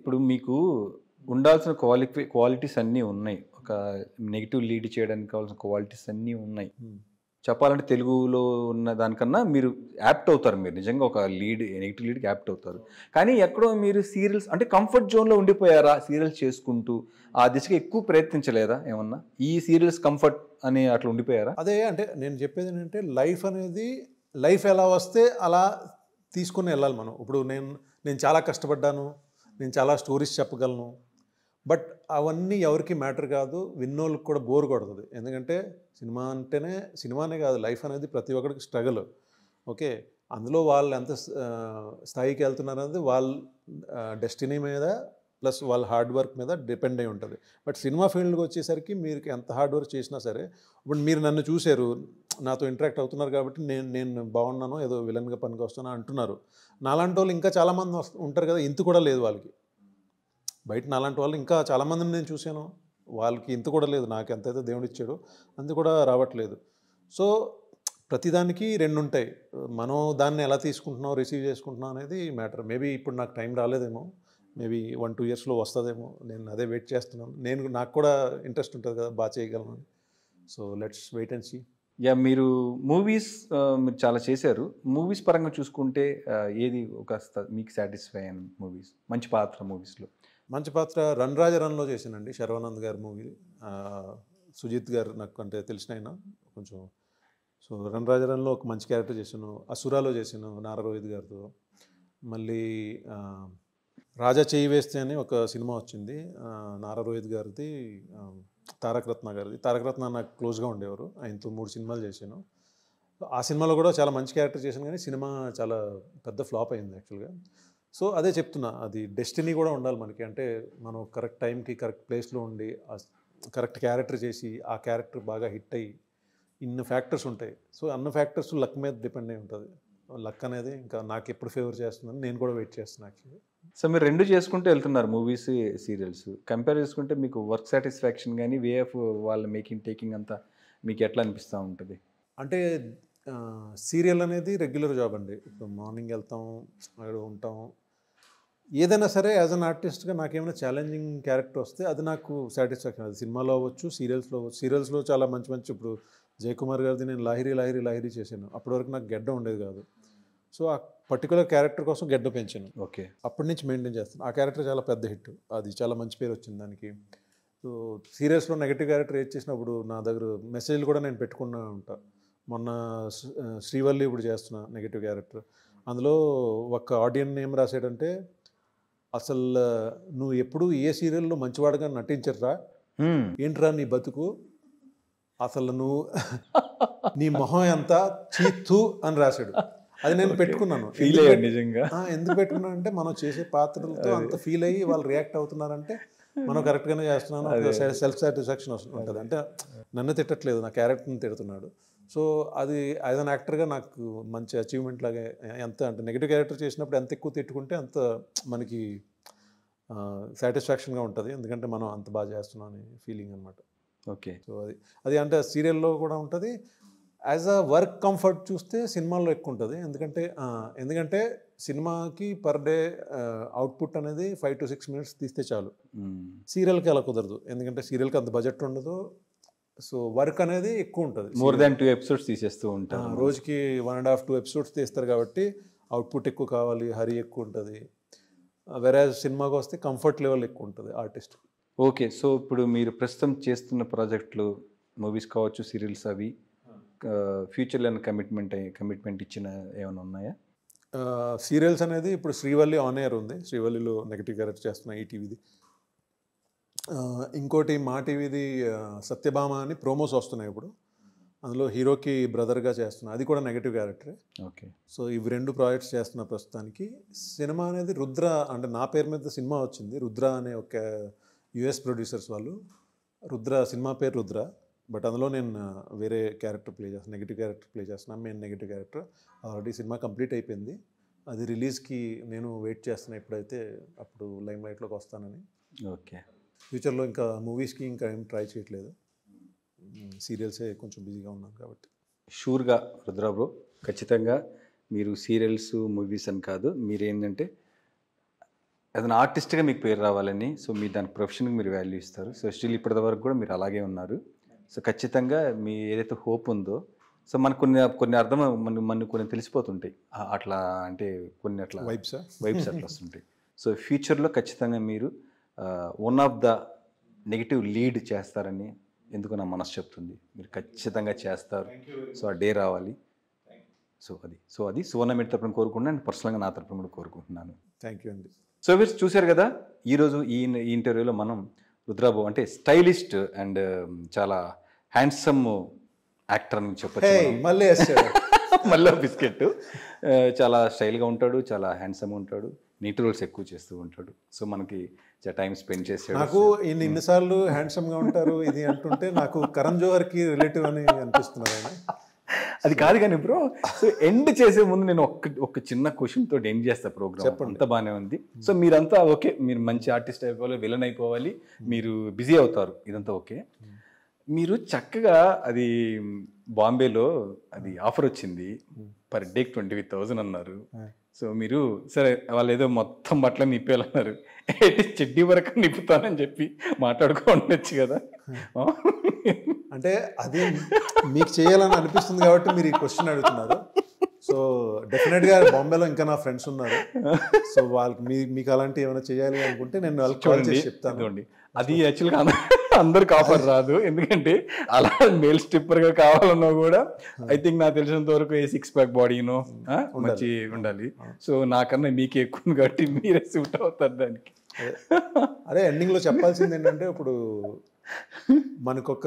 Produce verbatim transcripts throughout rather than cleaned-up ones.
ఇప్పుడు మీకు ఉండాల్సిన క్వాలిఫై క్వాలిటీస్ అన్నీ ఉన్నాయి. ఒక నెగెటివ్ లీడ్ చేయడానికి కావాల్సిన క్వాలిటీస్ అన్నీ ఉన్నాయి. చెప్పాలంటే తెలుగులో ఉన్న దానికన్నా మీరు యాప్ట్ అవుతారు. మీరు నిజంగా ఒక లీడ్ నెగెటివ్ లీడ్కి యాప్ట్ అవుతారు. కానీ ఎక్కడో మీరు సీరియల్స్ అంటే కంఫర్ట్ జోన్లో ఉండిపోయారా? సీరియల్స్ చేసుకుంటూ ఆ దిశగా ఎక్కువ ప్రయత్నించలేదా ఏమన్నా? ఈ సీరియల్స్ కంఫర్ట్ అని అట్లా ఉండిపోయారా? అదే అంటే నేను చెప్పేది ఏంటంటే లైఫ్ అనేది లైఫ్ ఎలా వస్తే అలా తీసుకుని వెళ్ళాలి మనం. ఇప్పుడు నేను నేను చాలా కష్టపడ్డాను, నేను చాలా స్టోరీస్ చెప్పగలను, బట్ అవన్నీ ఎవరికి మ్యాటర్ కాదు, విన్నోళ్ళకి కూడా బోర్ కొడుతుంది. ఎందుకంటే సినిమా అంటేనే సినిమానే కాదు, లైఫ్ అనేది ప్రతి ఒక్కరికి స్ట్రగుల్. ఓకే, అందులో వాళ్ళు ఎంత స్థాయికి వెళ్తున్నారు అనేది వాళ్ళ డెస్టినీ మీద ప్లస్ వాళ్ళ హార్డ్ వర్క్ మీద డిపెండ్ అయి ఉంటుంది. బట్ సినిమా ఫీల్డ్కి వచ్చేసరికి మీరు ఎంత హార్డ్ వర్క్ చేసినా సరే, ఇప్పుడు మీరు నన్ను చూశారు, నాతో ఇంటరాక్ట్ అవుతున్నారు కాబట్టి నేను నేను బాగున్నాను, ఏదో విలన్గా పనికి వస్తాను అంటున్నారు. నాలాంటి వాళ్ళు ఇంకా చాలామంది ఉంటారు కదా, ఇంత కూడా లేదు వాళ్ళకి. బయట నాలాంటి వాళ్ళు ఇంకా చాలామందిని నేను చూశాను, వాళ్ళకి ఇంత కూడా లేదు. నాకు ఎంతైతే దేవుడు ఇచ్చాడో అంత కూడా రావట్లేదు. సో ప్రతిదానికి రెండు ఉంటాయి. మనం దాన్ని ఎలా తీసుకుంటున్నాం, రిసీవ్ చేసుకుంటున్నాం అనేది మ్యాటర్. మేబీ ఇప్పుడు నాకు టైం రాలేదేమో, మేబీ వన్ టూ ఇయర్స్లో వస్తుందేమో, నేను అదే వెయిట్ చేస్తున్నాను. నేను నాకు కూడా ఇంట్రెస్ట్ ఉంటుంది కదా, బాగా చేయగలను. So let's wait and see. Yeah, మీరు మూవీస్ మీరు చాలా చేశారు. మూవీస్ పరంగా చూసుకుంటే ఏది ఒక మీకు సాటిస్ఫై అయిన మూవీస్, మంచి పాత్ర మూవీస్లో? మంచి పాత్ర రన్ రాజ రన్లో చేశానండి, శర్వానంద్ గారి మూవీ. సుజిత్ గారు నాకు అంటే తెలిసిన ఆయన కొంచెం. సో రన్ రాజ రన్లో ఒక మంచి క్యారెక్టర్ చేశాను. అసురాలో చేశాను నారా రోహిత్ గారితో. మళ్ళీ రాజా చేయి వేస్తే అని ఒక సినిమా వచ్చింది, నారా రోహిత్ గారిది, తారక రత్న గారిది. తారక రత్న నాకు క్లోజ్గా ఉండేవారు, ఆయనతో మూడు సినిమాలు చేశాను. ఆ సినిమాలో కూడా చాలా మంచి క్యారెక్టర్ చేశాను, కానీ సినిమా చాలా పెద్ద ఫ్లాప్ అయింది యాక్చువల్గా. సో అదే చెప్తున్నా, అది డెస్టినీ కూడా ఉండాలి మనకి. అంటే మనం కరెక్ట్ టైంకి కరెక్ట్ ప్లేస్లో ఉండి కరెక్ట్ క్యారెక్టర్ చేసి ఆ క్యారెక్టర్ బాగా హిట్ అయ్యి ఇన్ని ఫ్యాక్టర్స్ ఉంటాయి. సో అన్ని ఫ్యాక్టర్స్ లక్ మీద డిపెండ్ అయి ఉంటుంది. లక్ అనేది ఇంకా నాకు ఎప్పుడు ఫేవర్ చేస్తుందని నేను కూడా వెయిట్ చేస్తున్నాను యాక్చువల్లీ. సో మీరు రెండు చేసుకుంటూ వెళ్తున్నారు, మూవీస్ సీరియల్స్. కంపేర్ చేసుకుంటే మీకు వర్క్ సాటిస్ఫాక్షన్ కానీ వే ఆఫ్ వాళ్ళ మేకింగ్ టేకింగ్ అంతా మీకు ఎట్లా అనిపిస్తూ ఉంటుంది? అంటే సీరియల్ అనేది రెగ్యులర్ జాబ్ అండి. ఇప్పుడు మార్నింగ్ వెళ్తాం, అక్కడ ఉంటాం. ఏదైనా సరే యాజ్ అన్ ఆర్టిస్ట్గా నాకేమైనా ఛాలెంజింగ్ క్యారెక్టర్ వస్తే అది నాకు సాటిస్ఫాక్షన్. అది సినిమాలో అవ్వచ్చు, సీరియల్స్లో అవ్వచ్చు. సీరియల్స్లో చాలా మంచి మంచి, ఇప్పుడు జయకుమార్ గారిది నేను లాహిరి లాహిరి లాహిరి చేశాను. అప్పటి వరకు నాకు గెడ్డ ఉండేది కాదు. సో ఆ పర్టికులర్ క్యారెక్టర్ కోసం గెడ్డ పెంచాను. ఓకే, అప్పటి నుంచి మెయింటైన్ చేస్తాను. ఆ క్యారెక్టర్ చాలా పెద్ద హిట్, అది చాలా మంచి పేరు వచ్చింది దానికి. సో సీరియల్స్లో నెగిటివ్ క్యారెక్టర్ ఏది చేసినప్పుడు నా దగ్గర మెసేజ్లు కూడా నేను పెట్టుకున్నా ఉంటా. మొన్న శ్రీవల్లి ఇప్పుడు చేస్తున్నా నెగిటివ్ క్యారెక్టర్. అందులో ఒక ఆడియన్ ఏం రాశాడంటే, అసలు నువ్వు ఎప్పుడు ఏ సీరియల్లో మంచివాడుగా నటించరా, ఏంట్రా నీ బతుకు, అసలు నువ్వు నీ మొహం ఎంత చీత్తు అని రాశాడు. అది నేను పెట్టుకున్నాను. నిజంగా ఎందుకు పెట్టుకున్నాను అంటే, మనం చేసే పాత్రలతో అంత ఫీల్ అయ్యి వాళ్ళు రియాక్ట్ అవుతున్నారంటే మనం కరెక్ట్గానే చేస్తున్నాను, సెల్ఫ్ సాటిస్ఫాక్షన్ ఉంటుంది. అంటే నన్ను తిట్టట్లేదు, నా క్యారెక్టర్ని తిడుతున్నాడు. సో అది యాజ్ అన్ యాక్టర్గా నాకు మంచి అచీవ్మెంట్ లాగే. ఎంత అంటే నెగిటివ్ క్యారెక్టర్ చేసినప్పుడు ఎంత ఎక్కువ తిట్టుకుంటే అంత మనకి సాటిస్ఫాక్షన్గా ఉంటుంది, ఎందుకంటే మనం అంత బాగా చేస్తున్నాం అని ఫీలింగ్ అనమాట. ఓకే, సో అది అది అంటే సీరియల్లో కూడా ఉంటుంది. యాజ్ అ వర్క్ కంఫర్ట్ చూస్తే సినిమాల్లో ఎక్కువ ఉంటుంది. ఎందుకంటే ఎందుకంటే సినిమాకి పర్ డే అవుట్పుట్ అనేది ఫైవ్ టు సిక్స్ మినిట్స్ తీస్తే చాలు. సీరియల్కి అలా కుదరదు, ఎందుకంటే సీరియల్కి అంత బడ్జెట్ ఉండదు. సో వర్క్ అనేది ఎక్కువ ఉంటుంది. మోర్ దాన్ టూ ఎపిసోడ్స్ తీసేస్తూ ఉంటారు, రోజుకి one and half two episodes తీస్తారు కాబట్టి అవుట్పుట్ ఎక్కువ కావాలి, హరి ఎక్కువ ఉంటుంది. వేరే సినిమాకి వస్తే కంఫర్ట్ లెవెల్ ఎక్కువ ఉంటుంది ఆర్టిస్ట్. ఓకే, సో ఇప్పుడు మీరు ప్రస్తుతం చేస్తున్న ప్రాజెక్టులు, మూవీస్ కావచ్చు, సీరియల్స్, అవి ఫ్యూచర్లో కమిట్మెంట్ కమిట్మెంట్ ఇచ్చిన ఏమైనా ఉన్నాయా? సీరియల్స్ అనేది ఇప్పుడు శ్రీవల్లి ఆన్ ఎయిర్ ఉంది, శ్రీవల్లిలో నెగిటివ్ క్యారెక్టర్ చేస్తున్నా ఈటీవీది. ఇంకోటి మా టీవీది సత్యభామ అని ప్రోమోస్ వస్తున్నాయి ఇప్పుడు, అందులో హీరోకి బ్రదర్గా చేస్తున్నా, అది కూడా నెగిటివ్ క్యారెక్టరే. ఓకే, సో ఇవి రెండు ప్రాజెక్ట్స్ చేస్తున్న ప్రస్తుతానికి. సినిమా అనేది రుద్ర, అంటే నా పేరు మీద సినిమా వచ్చింది, రుద్ర అనే ఒక యుఎస్ ప్రొడ్యూసర్స్ వాళ్ళు. రుద్ర సినిమా పేరు రుద్ర, బట్ అందులో నేను వేరే క్యారెక్టర్ ప్లే చేస్తాను, నెగిటివ్ క్యారెక్టర్ ప్లే చేస్తున్నాను, main negative character. Already cinema complete అయిపోయింది, అది రిలీజ్కి నేను వెయిట్ చేస్తున్నాను, ఎప్పుడైతే అప్పుడు లైమ్ లైట్లోకి వస్తానని. ఓకే, ఫ్యూచర్లో ఇంకా మూవీస్కి ఇంకా ఏం ట్రై చేయట్లేదు, సీరియల్సే కొంచెం బిజీగా ఉన్నాను కాబట్టి. షూర్గా రుద్ర బ్రో, ఖచ్చితంగా మీరు సీరియల్స్ మూవీస్ అని కాదు, మీరేంటంటే యాజ్ అన్ ఆర్టిస్ట్గా మీకు పేరు రావాలని, సో మీ దాని ప్రొఫెషన్కి మీరు వాల్యూ ఇస్తారు. సో స్టిల్ ఇప్పటి వరకు కూడా మీరు అలాగే ఉన్నారు. సో ఖచ్చితంగా మీ ఏదైతే హోప్ ఉందో, సో మనకు కొన్ని కొన్ని అర్థం మన మనకు కొన్ని తెలిసిపోతుంటాయి అట్లా, అంటే కొన్ని అట్లా వైబ్స్ వైబ్స్ అట్లా వస్తుంటాయి. సో ఫ్యూచర్లో ఖచ్చితంగా మీరు one of the negative lead చేస్తారని ఎందుకు నా మనసు చెప్తుంది. మీరు ఖచ్చితంగా చేస్తారు. సో ఆ డే రావాలి. సో అది సో అది సువర్ణ మీడియా తరపున కోరుకుంటున్నాను, అండ్ పర్సనల్గా నా తరపున కూడా కోరుకుంటున్నాను. థ్యాంక్ యూ అండి. సో మీరు చూశారు కదా, ఈరోజు ఈ ఈ ఇంటర్వ్యూలో మనం రుద్రాబాబు అంటే స్టైలిస్ట్ అండ్ చాలా హ్యాండ్సమ్ యాక్టర్ అని చెప్పచ్చు. మళ్ళీ మళ్ళీ బిస్కెట్ చాలా స్టైల్గా ఉంటాడు, చాలా హ్యాండ్సమ్గా ఉంటాడు, నీట్ రోల్స్ ఎక్కువ చేస్తూ ఉంటాడు. సో మనకి టైం స్పెండ్ చేసాడు. నాకు ఇన్ని ఇన్నిసార్లు హ్యాండ్సమ్గా ఉంటారు ఇది అంటుంటే నాకు కరణ్ జోహర్కి రిలేటివ్ అని అనిపిస్తున్నారు ఆయన. అది కాదు కానీ బ్రో, సో ఎండ్ చేసే ముందు నేను ఒక్క ఒక చిన్న క్వశ్చన్ తోటి ఎండ్ చేస్తా ప్రోగ్రామ్. అంతా బాగానే ఉంది. సో మీరంతా ఓకే, మీరు మంచి ఆర్టిస్ట్ అయిపోవాలి, విలన్ అయిపోవాలి, మీరు బిజీ అవుతారు, ఇదంతా ఓకే. మీరు చక్కగా అది బాంబేలో అది ఆఫర్ వచ్చింది, పర్ డేకి ట్వంటీ ఫైవ్ థౌసండ్ అన్నారు. సో మీరు సరే వాళ్ళు ఏదో మొత్తం బట్టలు నిప్పేయాలన్నారు, చెడ్డీ వరకు నిప్పుతానని చెప్పి మాట్లాడుకోవచ్చు కదా. అంటే అది మీకు చేయాలని అనిపిస్తుంది కాబట్టి మీరు ఈ క్వశ్చన్ అడుగుతున్నారు. సో డెఫినెట్గా బాంబేలో ఇంకా నా ఫ్రెండ్స్ ఉన్నారు. సో వాళ్ళకి మీ మీకు అలాంటి ఏమైనా చేయాలి అనుకుంటే నేను వాళ్ళకి కాల్ చేసి చెప్తాను. అది యాక్చువల్గా అందరికి ఆఫర్ రాదు, ఎందుకంటే అలా మేల్ స్టిప్పర్గా కావాలన్నా కూడా ఐ థింక్ నాకు తెలిసినంత వరకు ఏ సిక్స్ ప్యాక్ బాడీనో మంచి ఉండాలి. సో నాకన్నా మీకు ఎక్కువ ఉంది కాబట్టి మీరే సూట్ అవుతారు దానికి. అదే ఎండింగ్లో చెప్పాల్సింది ఏంటంటే, ఇప్పుడు మనకొక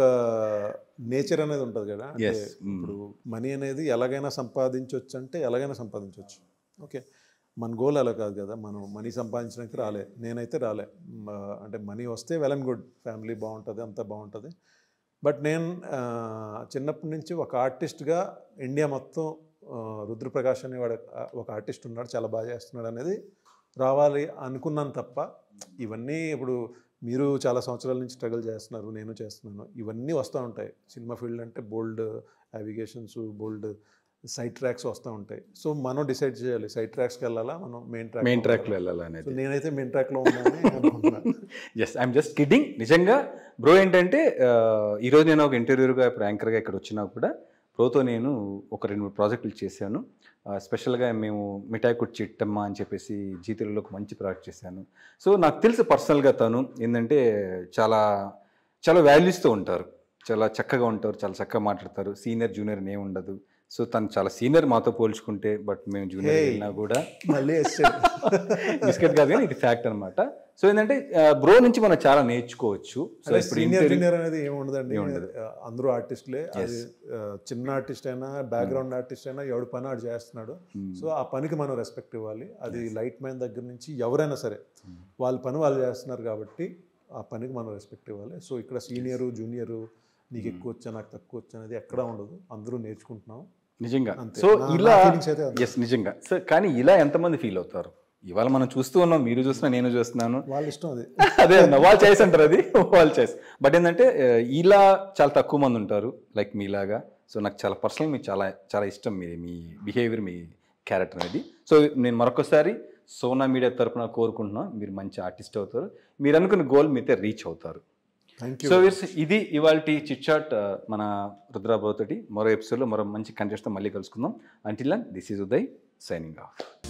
నేచర్ అనేది ఉంటుంది కదా. అంటే ఇప్పుడు మనీ అనేది ఎలాగైనా సంపాదించవచ్చు అంటే ఎలాగైనా సంపాదించవచ్చు. ఓకే, మన గోల్ అలా కాదు కదా. మనం మనీ సంపాదించడానికి రాలే, నేనైతే రాలే. అంటే మనీ వస్తే వెల్ అండ్ గుడ్, ఫ్యామిలీ బాగుంటుంది, అంతా బాగుంటుంది. బట్ నేను చిన్నప్పటి నుంచి ఒక ఆర్టిస్ట్గా ఇండియా మొత్తం రుద్రప్రకాష్ అని వాడు ఒక ఆర్టిస్ట్ ఉన్నాడు, చాలా బాగా చేస్తున్నాడు అనేది రావాలి అనుకున్నాను తప్ప, ఇవన్నీ ఇప్పుడు మీరు చాలా సంవత్సరాల నుంచి స్ట్రగుల్ చేస్తున్నారు, నేను చేస్తున్నాను, ఇవన్నీ వస్తూ ఉంటాయి. సినిమా ఫీల్డ్ అంటే బోల్డ్ నావిగేషన్స్, బోల్డ్ సైడ్ ట్రాక్స్ వస్తూ ఉంటాయి. సో మనం డిసైడ్ చేయాలి సైడ్ ట్రాక్స్కి వెళ్ళాలా, మనం మెయిన్ ట్రాక్ మెయిన్ ట్రాక్లో వెళ్ళాలా అనేది. సో నేనైతే మెయిన్ ట్రాక్లో ఉన్నానని అనుకుంటున్నాను. Just I'm just kidding. నిజంగా బ్రో ఏంటంటే, ఈరోజు నేను ఒక ఇంటర్వ్యూగా ఇప్పుడు యాంకర్గా ఇక్కడ వచ్చినా కూడా బ్రోతో నేను ఒక రెండు మూడు ప్రాజెక్టులు చేశాను. స్పెషల్గా మేము మిఠాయి కుట్ చిట్టమ్మ అని చెప్పేసి జీ తెలుగులో ఒక మంచి ప్రాజెక్ట్ చేశాను. సో నాకు తెలుసు పర్సనల్గా తను ఏంటంటే చాలా చాలా వాల్యూస్తో ఉంటారు, చాలా చక్కగా ఉంటారు, చాలా చక్కగా మాట్లాడతారు. సీనియర్ జూనియర్ ఏమి ఉండదు. సో తను చాలా సీనియర్ మాతో పోల్చుకుంటే, బట్ మేము జూనియర్ వెళ్ళినా కూడా మళ్ళీ బిస్కెట్ కాదు కానీ ఇది ఫ్యాక్ట్ అనమాట. సో ఏంటంటే బ్రో నుంచి మనం చాలా నేర్చుకోవచ్చు. సో ఇప్పుడు సీనియర్ జూనియర్ అనేది ఏమి ఉండదండి, అందరూ ఆర్టిస్టులే. అది చిన్న ఆర్టిస్ట్ అయినా, బ్యాక్గ్రౌండ్ ఆర్టిస్ట్ అయినా, ఎవడి పని ఆడు చేస్తున్నాడు. సో ఆ పనికి మనం రెస్పెక్ట్ ఇవ్వాలి. అది లైట్ మ్యాన్ దగ్గర నుంచి ఎవరైనా సరే వాళ్ళ పని వాళ్ళు చేస్తున్నారు కాబట్టి ఆ పనికి మనం రెస్పెక్ట్ ఇవ్వాలి. సో ఇక్కడ సీనియరు జూనియరు, నీకు ఎక్కువ వచ్చా నాకు తక్కువ వచ్చా అనేది ఎక్కడా ఉండదు, అందరూ నేర్చుకుంటున్నాం నిజంగా. సో ఇలా ఎస్ నిజంగా. సో కానీ ఇలా ఎంతమంది ఫీల్ అవుతారు? ఇవాళ మనం చూస్తూ ఉన్నాం, మీరు చూస్తున్నా, నేను చూస్తున్నాను, వాళ్ళ ఇష్టం అది. అదే అన్న వాళ్ళు చాయిస్ అంటారు, అది వాళ్ళ చాయిస్. బట్ ఏంటంటే ఇలా చాలా తక్కువ మంది ఉంటారు లైక్ మీలాగా. సో నాకు చాలా పర్సనల్ మీకు చాలా చాలా ఇష్టం మీ మీ బిహేవియర్, మీ క్యారెక్టర్ అనేది. సో నేను మరొకసారి సోనా మీడియా తరపున కోరుకుంటున్నాను, మీరు మంచి ఆర్టిస్ట్ అవుతారు, మీరు అనుకున్న గోల్ మీతో రీచ్ అవుతారు. సో ఇది ఇవాళ చిట్ చాట్ మన రుద్రాబాబు తోటి. మరో ఎపిసోడ్లో మరో మంచి కంటెస్ట్తో మళ్ళీ కలుసుకుందాం. Until then this is Uday signing of.